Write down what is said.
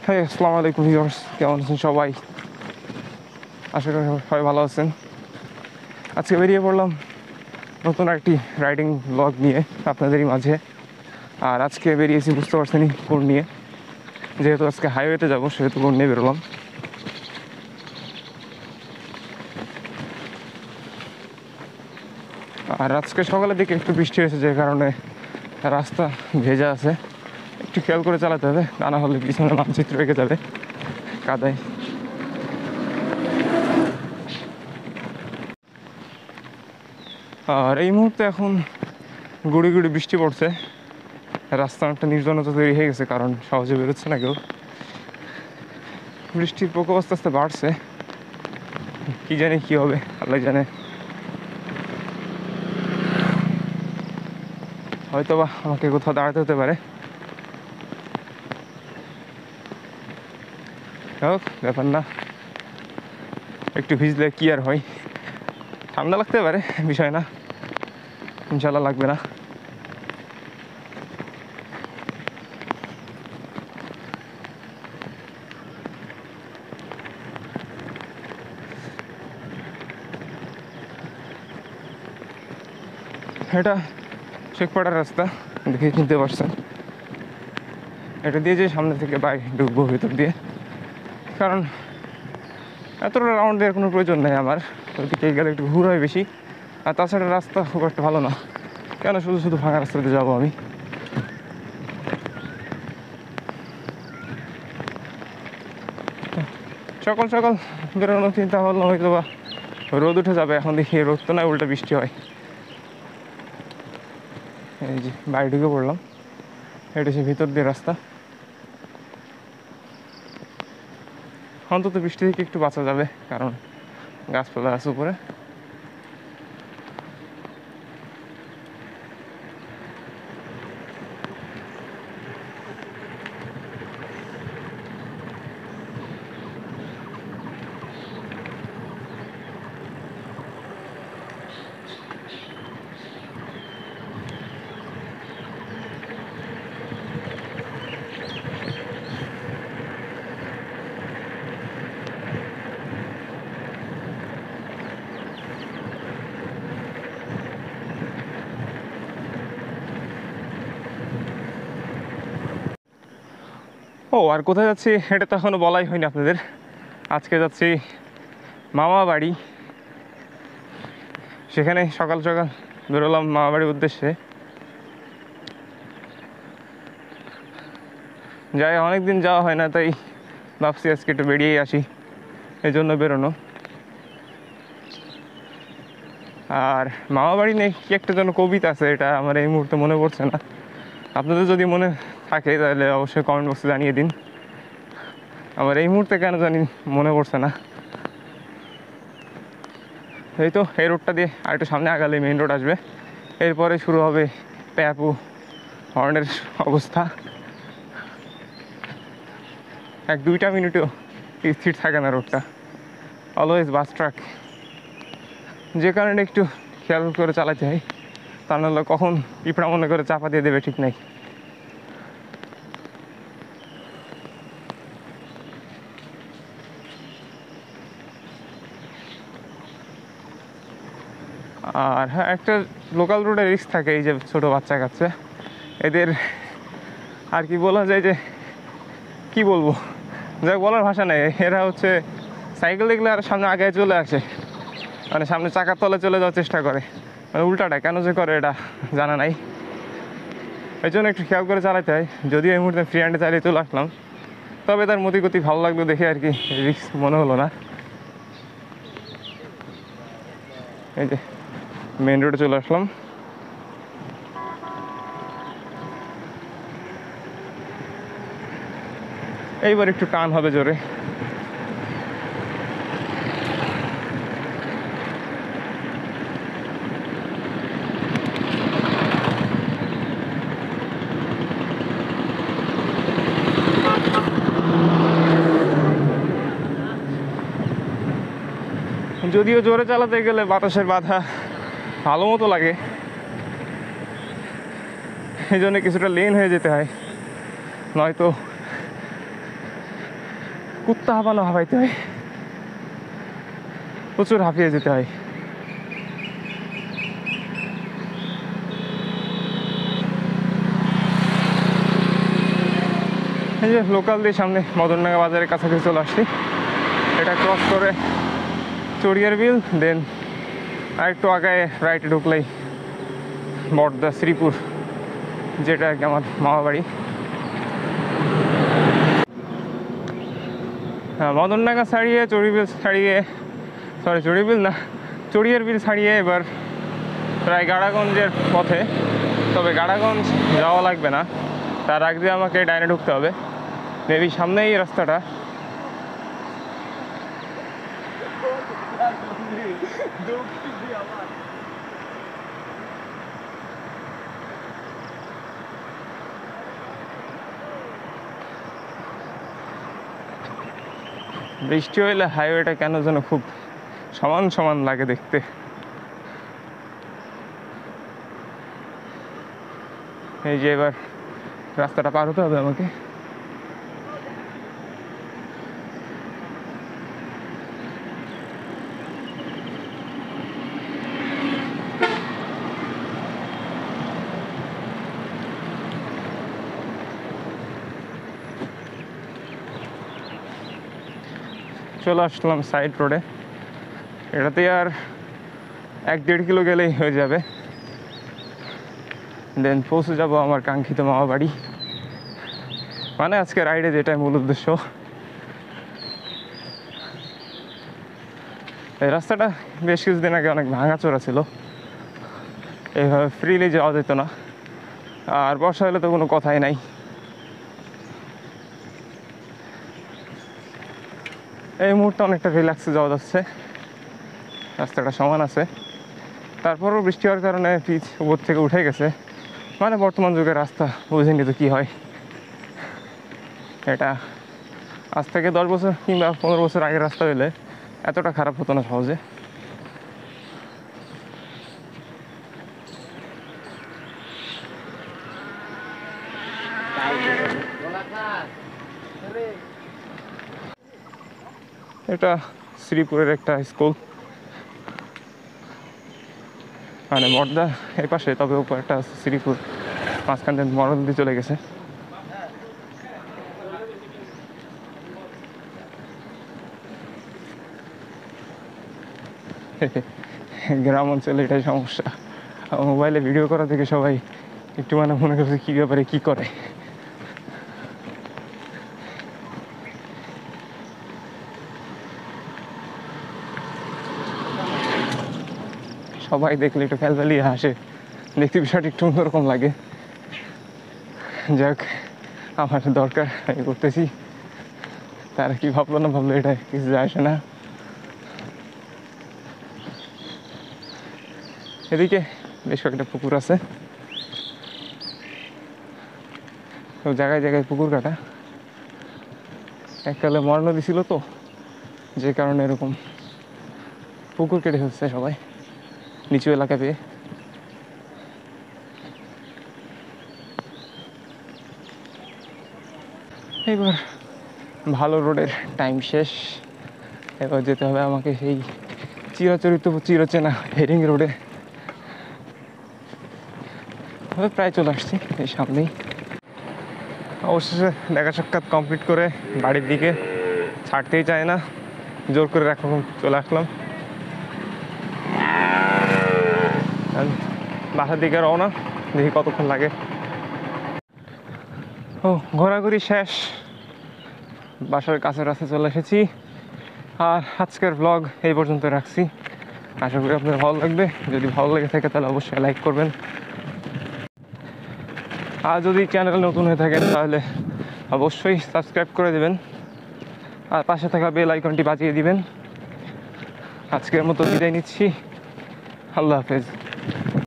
হ্যাঁ, আসসালামু আলাইকুম ভিউয়ার্স, কেমন আছেন সবাই? আশা করি সবাই ভালো আছেন। আজকে বেরিয়ে পড়লাম নতুন একটি রাইডিং ব্লগ নিয়ে আপনাদেরই মাঝে। আর আজকে বেরিয়েছি, বুঝতে পারছেনই কোন নিয়ে। যেহেতু আজকে হাইওয়েতে যাবো, সেহেতু কোন নিয়ে বেরোলাম। আর আজকে সকালের দিকে একটু বৃষ্টি হয়েছে, যে কারণে রাস্তা ভেজা আছে। একটু খেয়াল করে চালাতে হবে, তা না হলে পিছনে মানচিত্র রেখে যাবে কাদায়। আর এই মুহূর্তে এখন গুড়ি গুড়ি বৃষ্টি পড়ছে। রাস্তা অনেকটা নির্জনতা তৈরি হয়ে গেছে, কারণ সহজে বেরোচ্ছে না কেউ। বৃষ্টির প্রকোপ আস্তে আস্তে বাড়ছে, কি জানি কি হবে, আল্লাহ জানে। হয়তো বা আমাকে কোথাও দাঁড়াতে হতে পারে। হোক, ব্যাপার না, একটু ভিজলে কি আর হয়। ঠান্ডা লাগতে পারে, বিষয় না, ইনশাল্লাহ লাগবে না। এটা শেখপাড়ার রাস্তা, দেখে চিনতে পারছেন। এটা দিয়ে যে সামনে থেকে বাইক ঢুকবো ভিতর দিয়ে, কারণ এতটা রাউন্ড দেওয়ার কোনো প্রয়োজন নেই আমার। ওইদিকে গেলে একটু ঘুর হয় বেশি। আর তাছাড়া রাস্তা খুব একটা ভালো না, কেন শুধু শুধু ফাঁকা রাস্তাতে যাবো আমি। সকাল সকাল বেরোনোর চিন্তা ভাবলাম হয়তো বা রোদ উঠে যাবে, এখন দেখি রোদ তো নয়, উল্টা বৃষ্টি হয়। এই যে বাড়ি ঢুকে পড়লাম, এটা সে ভিতর দিয়ে রাস্তা। অন্তত বৃষ্টি থেকে একটু বাঁচা যাবে, কারণ গাছপালা আছে উপরে। ও, আর কোথায় যাচ্ছি এটা তো এখনো বলাই হয়নি আপনাদের। আজকে যাচ্ছি মামা বাড়ি। সেখানে সকাল সকাল বেরোলাম মামা বাড়ির উদ্দেশ্যে। যাই, অনেকদিন যাওয়া হয় না, তাই ভাবছি আজকে একটু বেরিয়েই আসি, এই জন্য বেরোনো। আর মামা বাড়ি নিয়ে কি একটা যেন কবিতা আছে, এটা আমার এই মুহূর্তে মনে পড়ছে না। আপনাদের যদি মনে থাকে তাহলে অবশ্যই কমেন্ট বক্সে জানিয়ে দিন। আমার এই মুহূর্তে কেন জানি মনে পড়ছে না। এই তো এই রোডটা দিয়ে আর একটু সামনে আগালে মেইন রোড আসবে, এরপরে শুরু হবে প্যাপু হর্নের অবস্থা। 1-2 মিনিটও স্থির থাকে না রোডটা, অলওয়েজ বাস ট্রাক। যে কারণে একটু খেয়াল করে চালাতে হয়, তা নাহলে কখন পিঁপড়া মনে করে চাপা দিয়ে দেবে ঠিক নাই। আর হ্যাঁ, একটা লোকাল রোডে রিস্ক থাকে, এই যে ছোটো বাচ্চা কাচ্চা, এদের আর কি বলা যায়, যে কি বলবো, যাক বলার ভাষা নেই। এরা হচ্ছে সাইকেল দেখলে আর সামনে আগে চলে আসে, মানে সামনে চাকার তলে চলে যাওয়ার চেষ্টা করে, মানে উল্টাটা কেন যে করে এটা জানা নাই। এই জন্য একটু খেয়াল করে চালাতে হয়। যদিও এই মুহূর্তে ফ্রি হ্যান্ডে চালিয়ে চলে আসলাম, তবে তার মতিগতি ভালো লাগলো দেখে আর কি, রিস্ক মনে হলো না। এই যে মেন রোডে চলে আসলাম। এইবার একটু টান হবে জোরে। যদিও জোরে চালাতে গেলে বাতাসের বাধা ভালো মতো লাগে, এই জন্য কিছুটা লেন হয়ে যেতে হয়, নয়তো কুত্তা হাঁপানো হাঁপাইতে হয়, প্রচুর হাঁপিয়ে যেতে হয়। এই যে লোকাল দিয়ে সামনে মদনডাঙ্গা বাজারের কাছাকাছি চলে আসছি। এটা ক্রস করে চড়িয়ার বিল, দেন আর একটু আগায় রাইটে ঢুকলেই বড়দা শ্রীপুর, যেটা আর কি আমার মামা বাড়ি। হ্যাঁ, মদনডাঙ্গা ছাড়িয়ে চড়িবিল ছাড়িয়ে, সরি চড়িবিল না, চড়িয়ার বিল ছাড়িয়ে এবার প্রায় গাড়াগঞ্জের পথে। তবে গাড়াগঞ্জ যাওয়া লাগবে না, তার আগে দিয়ে আমাকে ডাইনে ঢুকতে হবে। মেবি সামনেই এই রাস্তাটা। বৃষ্টি হইলে হাইওয়েটা কেন যেন খুব সমান সমান লাগে দেখতে। এই যে এবার রাস্তাটা পার হতে হবে আমাকে। চলে আসলাম সাইড রোডে। এটাতে আর 1-1.5 কিলো গেলেই হয়ে যাবে, দেন পৌঁছে যাব আমার কাঙ্ক্ষিত মামা বাড়ি। মানে আজকে রাইডে যেটাই মূল উদ্দেশ্য। এই রাস্তাটা বেশ কিছুদিন আগে অনেক ভাঙাচোরা ছিল, এইভাবে ফ্রিলি যাওয়া যেত না। আর বর্ষা হলে তো কোনো কথাই নাই। এই মুহূর্তে অনেকটা রিল্যাক্সে যাওয়া যাচ্ছে, রাস্তাটা সমান আছে। তারপরও বৃষ্টি হওয়ার কারণে পিচ উপর থেকে উঠে গেছে। মানে বর্তমান যুগের রাস্তা বুঝেনি তো কী হয়। এটা আজ থেকে 10 বছর কিংবা 15 বছর আগের রাস্তা হলে এতটা খারাপ হতো না সহজে। এটা শ্রীপুরের একটা স্কুল, মানে বড়দা এই পাশে, তবে উপর একটা শ্রীপুর, মাঝখান থেকে মরল দিয়ে চলে গেছে। গ্রাম অঞ্চলে এটাই সমস্যা, মোবাইলে ভিডিও করা থেকে সবাই একটু মানে মনে করছে কী ব্যাপারে কী করে। সবাই দেখলে একটু ফেলফেলিয়ে হাসে, দেখতে বিষয়টা একটু অন্যরকম লাগে। যাক, আমার দরকার আমি করতেছি, তারা কি ভাবলো না ভাবলো এটা কিছু যায় আসে না। এদিকে বেশ কয়েকটা পুকুর আছে, তো জায়গায় জায়গায় পুকুর কাটা। এককালে মরা নদী ছিল তো, যে কারণে এরকম পুকুর কেটে ফেলছে সবাই নিচু এলাকা পেয়ে। এবার ভালো রোডের টাইম শেষ, এবার যেতে হবে আমাকে সেই চিরাচরিত চিরচেনা হেরিং রোডে। প্রায় চলে আসছি এই সামনেই। অবশেষে দেখা সাক্ষাৎ কমপ্লিট করে বাড়ির দিকে ছাড়তেই চায় না, জোর করে রাখা চলে আসলাম। বাসার দিকে রওনা, দেখি কতক্ষণ লাগে। ও ঘোরাঘুরি শেষ, বাসার কাছে রাস্তায় চলে এসেছি। আর আজকের ব্লগ এই পর্যন্ত রাখছি, আশা করি আপনাদের ভালো লাগবে। যদি ভালো লেগে থাকে তাহলে অবশ্যই লাইক করবেন, আর যদি চ্যানেল নতুন হয়ে থাকেন তাহলে অবশ্যই সাবস্ক্রাইব করে দেবেন, আর পাশে থাকা বেল আইকনটি বাজিয়ে দিবেন। আজকের মতো বিদায় নিচ্ছি, আল্লাহ হাফেজ।